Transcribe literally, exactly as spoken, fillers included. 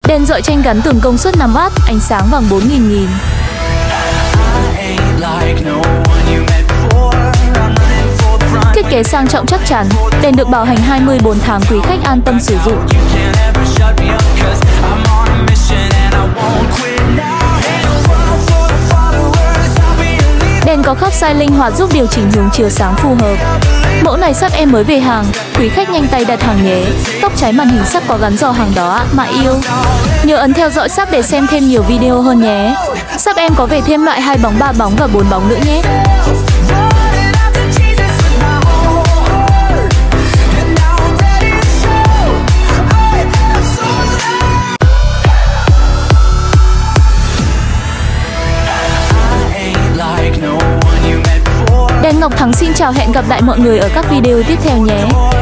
Đèn Rọi Tranh gắn tường công suất năm oát, ánh sáng vàng bốn nghìn nghìn. Thiết kế sang trọng chắc chắn, đèn được bảo hành hai mươi bốn tháng, quý khách an tâm sử dụng. Đèn có khớp size linh hoạt giúp điều chỉnh hướng chiếu sáng phù hợp. Mẫu này sắp em mới về hàng, quý khách nhanh tay đặt hàng nhé. Tóc cháy màn hình sắp có gắn giò hàng đó ạ, mà yêu. Nhớ ấn theo dõi sắp để xem thêm nhiều video hơn nhé. Sắp em có về thêm loại hai bóng, ba bóng và bốn bóng nữa nhé. Đèn Ngọc Thắng xin chào, hẹn gặp lại mọi người ở các video tiếp theo nhé.